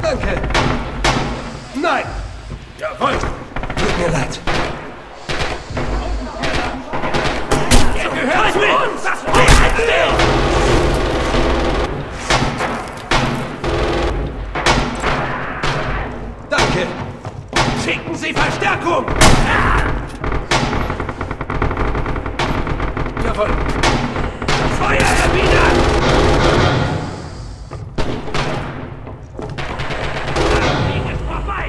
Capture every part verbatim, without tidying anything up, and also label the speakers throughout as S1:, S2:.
S1: Danke. Nein.
S2: Jawohl.
S1: Tut mir leid.
S2: Ihr gehört zu uns! Das bleibt still!
S1: Danke.
S2: Schicken Sie Verstärkung!
S1: Jawohl.
S2: Feuer erwidern! Das ist vorbei!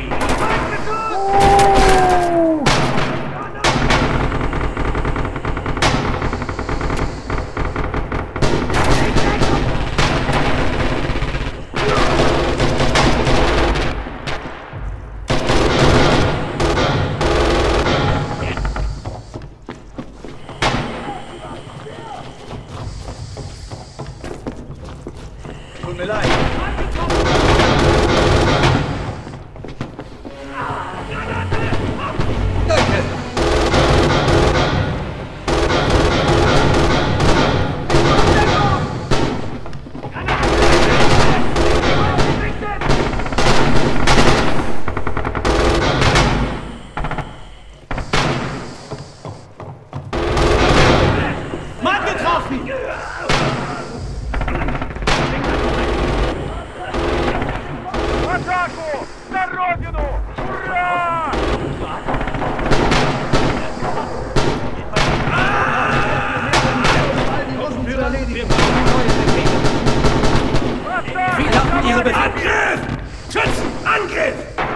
S1: Tut mir leid. Danke.
S2: Mann getroffen!
S3: Атаку! На родину! Ура!
S2: Wieder Ihre Befehle! Angriff! Schützen! Angriff!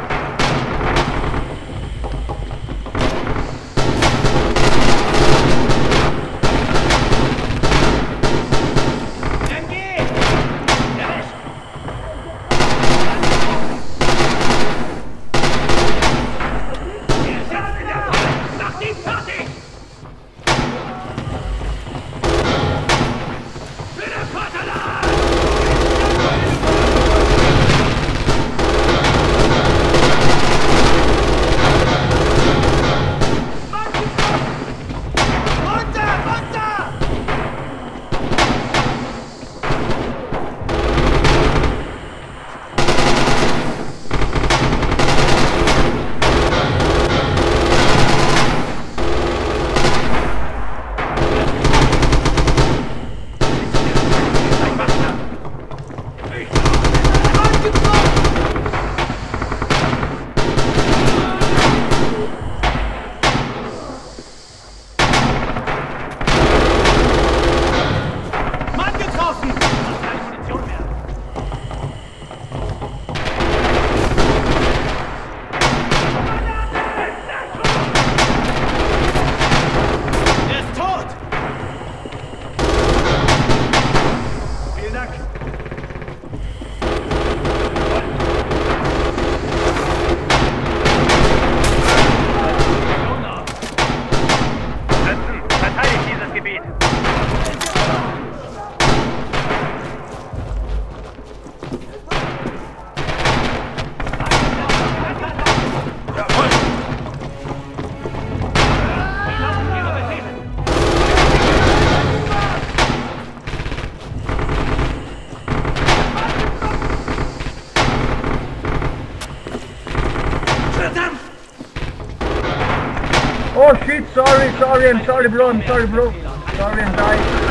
S3: Oh shit, sorry, sorry, I'm sorry bro, I'm sorry bro. Sorry, I'm dying.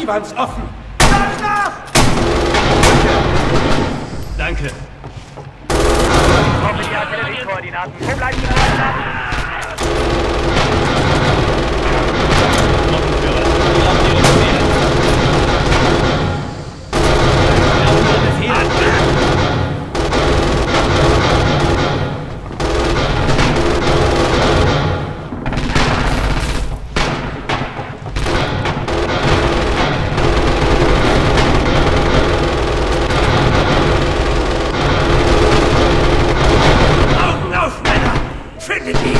S1: Niemals offen!
S2: Danke.
S3: Brauche die Artilleriekoordinaten. Wo bleiben die Koordinaten?
S2: Gruppenführer, wie habt ihr Befehl? Wir haben Befehl.
S1: Augen auf, Männer! Findet ihn!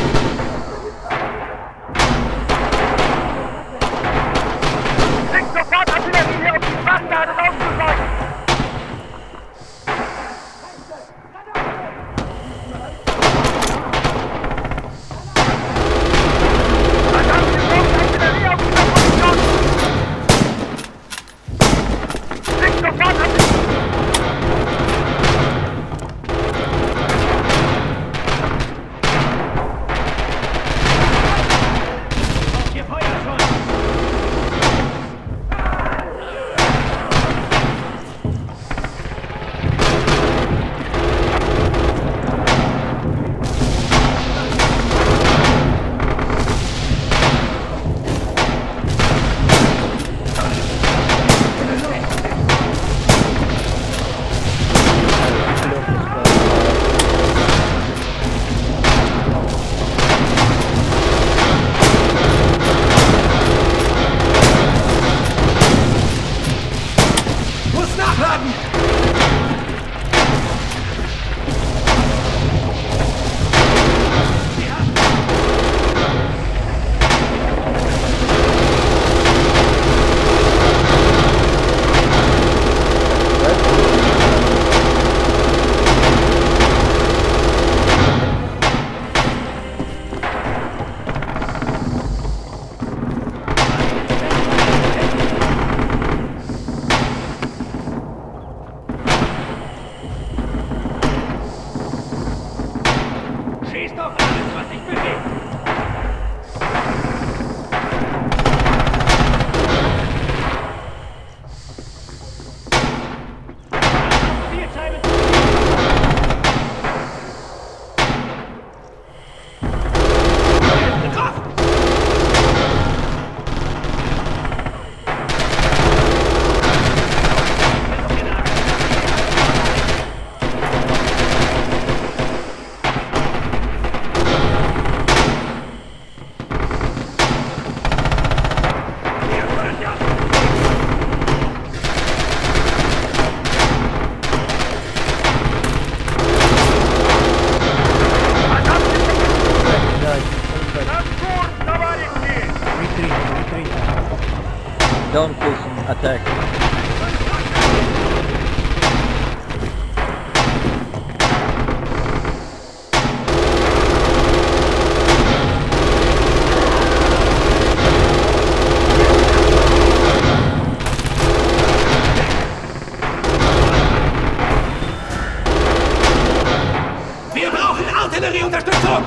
S3: Schickt sofort Artillerie hier, um die Bastarde auszuschalten! Verdammt, wir brauchen Artillerie auf dieser Position! Schickt sofort Artillerie!
S2: Ihr Feuer schon!
S1: Muss nachladen!
S2: Schießt auf alles, was sich bewegt! Zielscheibe!
S1: Getroffen!
S4: Don't listen, attack.
S1: Wir brauchen Artillerieunterstützung!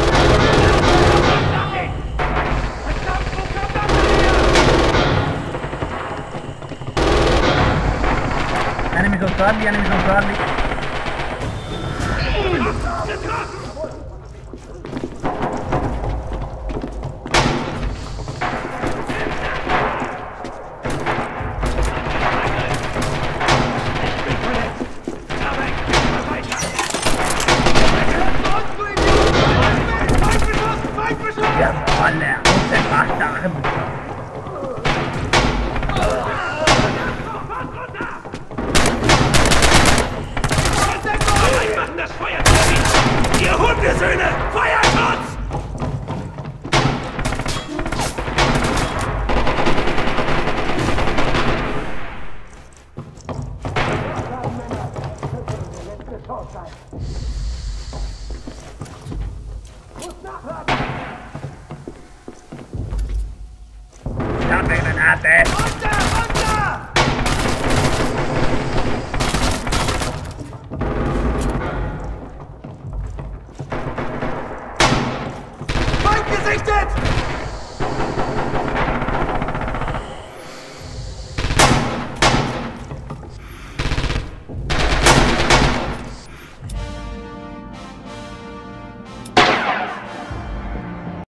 S3: Enemies on Charlie, enemies on Charlie. Jawolle, auf den Bastarden!
S1: Machen das Feuer zu ziehen! Ihr Hundesöhne! Feuerschutz!
S3: Dame Granate!
S1: Runter! Runter! Feind gesichtet!